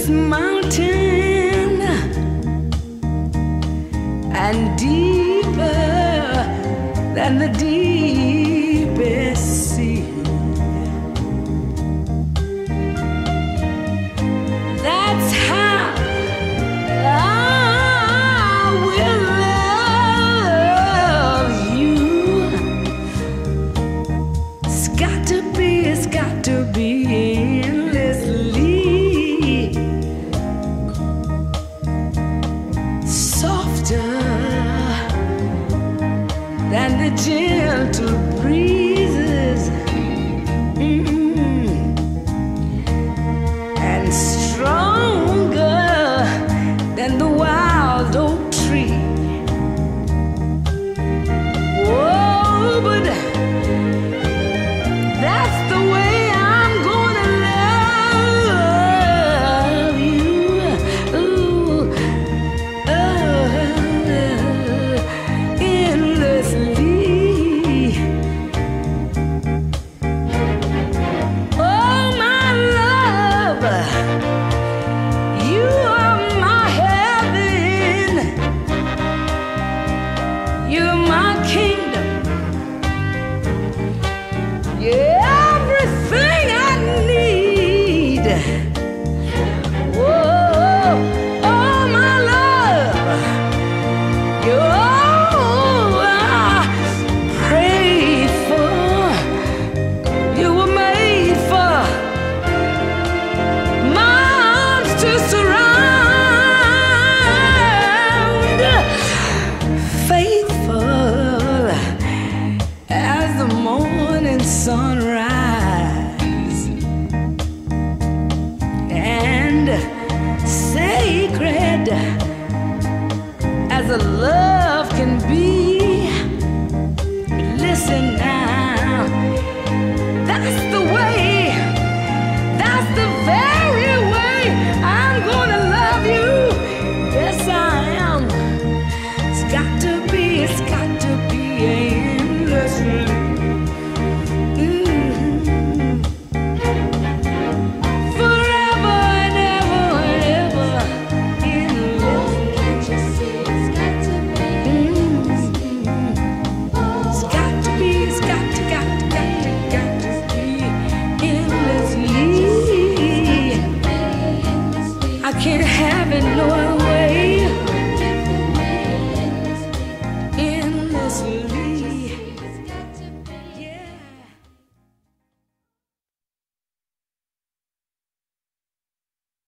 mountain and deeper than the deepest sea. That's how I will love you. It's got to be endlessly softer than the gentle breezes, and stronger than the wild oak tree. Whoa, but that's the way I'm gonna love you. Ooh, endlessly. Oh, my love, you are my heaven. You're my kingdom. Everything I need. Whoa, oh my love, you're all I prayed for. You were made for my arms to surround, faithful as the morning sunrise, and sacred as a love can be. Listen now, that's the way, that's the very way I'm gonna love you. Yes, I am. It's got to be endlessly. Forever and ever and ever, endlessly. Can't you see? It's got to be endlessly. It's got to be endlessly. I can't have it no other way.